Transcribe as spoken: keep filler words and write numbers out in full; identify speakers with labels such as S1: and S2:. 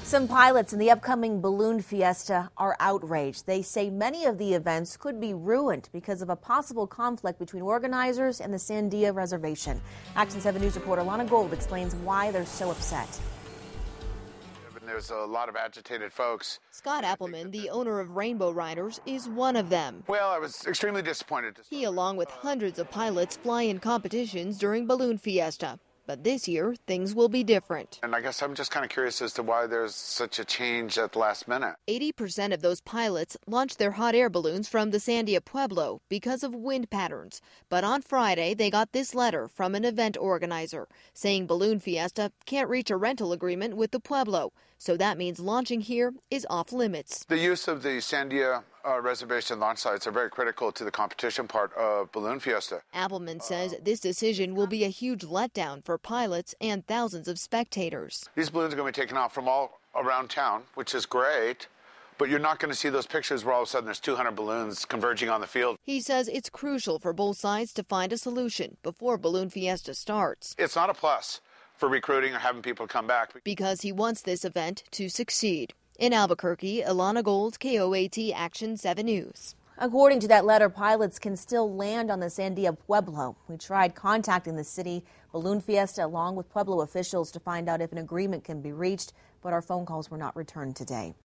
S1: Some pilots in the upcoming balloon fiesta are outraged. They say many of the events could be ruined because of a possible conflict between organizers and the Sandia Reservation. Action seven News reporter Lana Gold explains why they're so upset.
S2: There's a lot of agitated folks.
S3: Scott Appleman, the owner of Rainbow Riders, is one of them.
S2: Well, I was extremely disappointed.
S3: He, along with hundreds of pilots, fly in competitions during Balloon Fiesta. But this year, things will be different.
S2: And I guess I'm just kind of curious as to why there's such a change at the last minute.
S3: eighty percent of those pilots launched their hot air balloons from the Sandia Pueblo because of wind patterns. But on Friday, they got this letter from an event organizer saying Balloon Fiesta can't reach a rental agreement with the Pueblo. So that means launching here is off limits.
S2: The use of the Sandia uh, reservation launch sites are very critical to the competition part of Balloon Fiesta.
S3: Appleman says this decision will be a huge letdown for pilots and thousands of spectators.
S2: These balloons are going to be taken off from all around town, which is great. But you're not going to see those pictures where all of a sudden there's two hundred balloons converging on the field.
S3: He says it's crucial for both sides to find a solution before Balloon Fiesta starts.
S2: It's not a plus for recruiting or having people come back.
S3: Because he wants this event to succeed. In Albuquerque, Ilana Gold, K O A T Action seven News.
S1: According to that letter, pilots can still land on the Sandia Pueblo. We tried contacting the city, Balloon Fiesta, along with Pueblo officials to find out if an agreement can be reached, but our phone calls were not returned today.